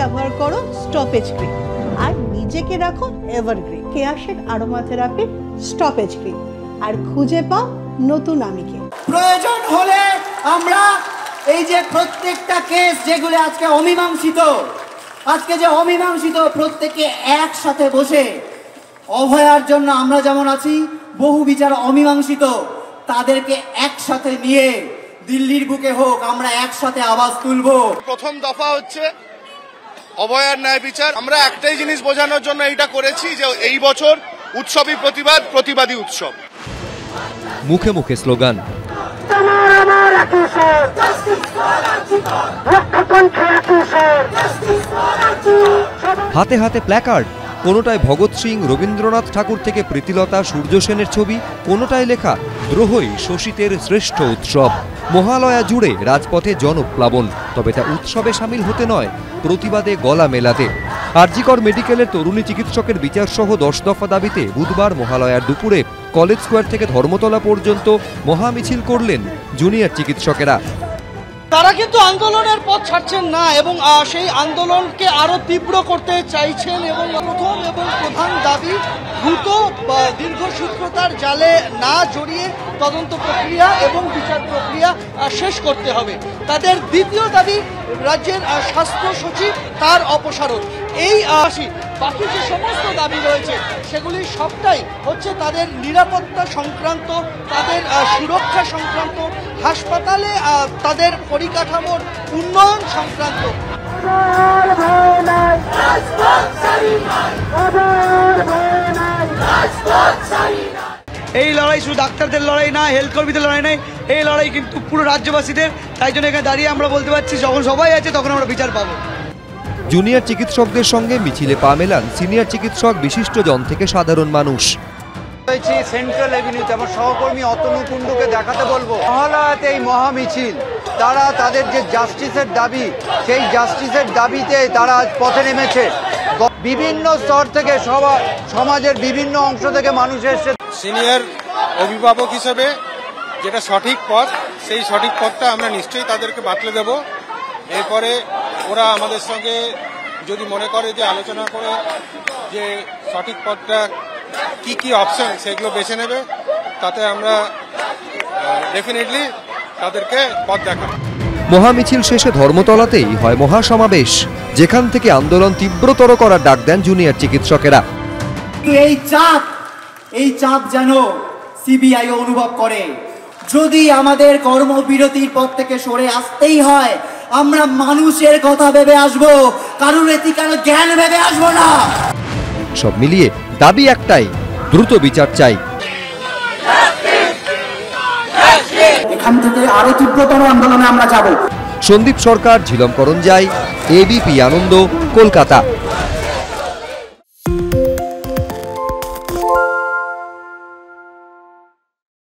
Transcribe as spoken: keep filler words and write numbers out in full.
ব্যবহার করো stoppage cream, আর নিজেকে রাখো এভারগ্রিন। কেয়াশেড আরোমা থেরাপি স্টপেজ ক্রিম, আর খুঁজে পাও নতুন আমিকে। প্রয়োজন হলে আমরা এই যে প্রত্যেকটা কেস যেগুলো আজকে অমীমাংসিত, আজকে যে অমীমাংসিত প্রত্যেকে একসাথে বসে অভয়ার জন্য আমরা যেমন আছি, বহু বিচার অমীমাংসিত তাদেরকে একসাথে নিয়ে দিল্লির বুকে হোক আমরা একসাথে আওয়াজ তুলবো। প্রথম দফা হচ্ছে অভয়ার ন্যায় বিচার। আমরা একটাই জিনিস বোঝানোর জন্য এইটা করেছি যে এই বছর উৎসবই প্রতিবাদ, প্রতিবাদী উৎসব। মুখে মুখে স্লোগান, হাতে হাতে প্ল্যাকার্ড, কোনোটায় ভগৎ সিং, রবীন্দ্রনাথ ঠাকুর থেকে প্রীতিলতা, সূর্য সেনের ছবি, কোনোটায় লেখা দ্রোহই শোষিতের শ্রেষ্ঠ উৎসব। মহালয়া জুড়ে রাজপথে জনপ্লাবন, তবে তা উৎসবে সামিল হতে নয়, প্রতিবাদে গলা মেলাতে। আরজিকর মেডিকেলের তরুণী চিকিৎসকের বিচার সহ দশ দফা দাবিতে বুধবার মহালয়ার দুপুরে কলেজ স্কোয়ার থেকে ধর্মতলা পর্যন্ত মহামিছিল করলেন জুনিয়র চিকিৎসকেরা। তারা কিন্তু আন্দোলনের পথ ছাড়ছেন না এবং সেই আন্দোলনকে আরো তীব্র করতে চাইছেন। এবং প্রথম এবং প্রধান দাবি, দ্রুত দীর্ঘসূত্রতার জালে না জড়িয়ে তদন্ত প্রক্রিয়া এবং বিচার প্রক্রিয়া শেষ করতে হবে। তাদের দ্বিতীয় দাবি, রাজ্যের স্বাস্থ্য সচিব তার অপসারণ। এই আসি বাকি যে সমস্ত দাবি রয়েছে সেগুলি সবটাই হচ্ছে তাদের নিরাপত্তা সংক্রান্ত, তাদের সুরক্ষা সংক্রান্ত, হাসপাতালে তাদের পরিকাঠামোর উন্নয়ন সংক্রান্ত। এই লড়াই শুধু ডাক্তারদের লড়াই না, হেলথ কর্মীদের লড়াই নয়, এই লড়াই কিন্তু পুরো রাজ্যবাসীদের। তাই জন্য এখানে দাঁড়িয়ে আমরা বলতে পারছি যখন সবাই আছে তখন আমরা বিচার পাবো। জুনিয়র চিকিৎসকদের সঙ্গে মিছিলে পা মেলান সিনিয়র চিকিৎসক, বিশিষ্টজন থেকে সাধারণ মানুষ। সেন্ট্রাল এভিনিউতে আমার সহকর্মী অতনু কুণ্ডুকে দেখাতে বলবো, মহালয়াতে এই মহামিছিল, তারা তাদের যে জাস্টিসের দাবি, সেই জাস্টিসের দাবিতে তারা পথে নেমেছে। বিভিন্ন স্তর থেকে সবার সমাজের বিভিন্ন অংশ থেকে মানুষ এসেছে। সিনিয়র অভিভাবক হিসেবে যেটা সঠিক পথ, সেই সঠিক পথটা আমরা নিশ্চয়ই তাদেরকে বাতলে দেব। এরপরে ওরা আমাদের সঙ্গে যদি মনে করে যে আলোচনা করে যে সঠিক পথটা কি কি অপশন সেগুলো বেছে নেবে, তাতে আমরা ডেফিনেটলি তাদেরকে পথ দেখাবো। মহামিছিল শেষে ধর্মতলাতেই হয় মহাসমাবেশ, যেখান থেকে আন্দোলন তীব্রতর করার ডাক দেন জুনিয়র চিকিৎসকেরা। এই চাপ এই চাপ যেন সিবিআই অনুভব করে। যদি আমাদের কর্মবিরতির পথ থেকে সরে আসতেই হয়, আমরা মানুষের কথা ভেবে আসবো, কারোর এথিক্যাল জ্ঞান ভেবে আসবো না। সব মিলিয়ে দাবি একটাই, দ্রুত বিচার চাই। এখান থেকে আরো তীব্রতর আন্দোলনে আমরা যাব। সন্দীপ সরকার, ঝিলম করঞ্জাই, এবিপি আনন্দ, কলকাতা।